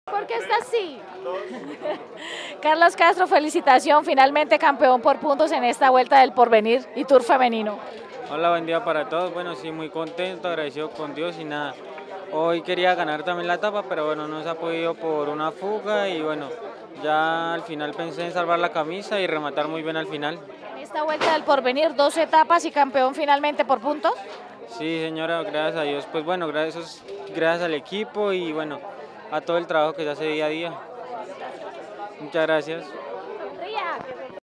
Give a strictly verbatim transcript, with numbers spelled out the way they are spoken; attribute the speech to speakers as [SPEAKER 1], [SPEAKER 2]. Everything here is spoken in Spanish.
[SPEAKER 1] ¿Por qué está así? Carlos Castro, felicitación, finalmente campeón por puntos en esta Vuelta del Porvenir y Tour femenino.
[SPEAKER 2] Hola, buen día para todos. Bueno, sí, muy contento, agradecido con Dios y nada. Hoy quería ganar también la etapa, pero bueno, no se ha podido por una fuga y bueno, ya al final pensé en salvar la camisa y rematar muy bien al final.
[SPEAKER 1] En esta Vuelta del Porvenir, dos etapas y campeón finalmente por puntos.
[SPEAKER 2] Sí, señora, gracias a Dios. Pues bueno, gracias, gracias al equipo y bueno, a todo el trabajo que se hace día a día. Muchas gracias.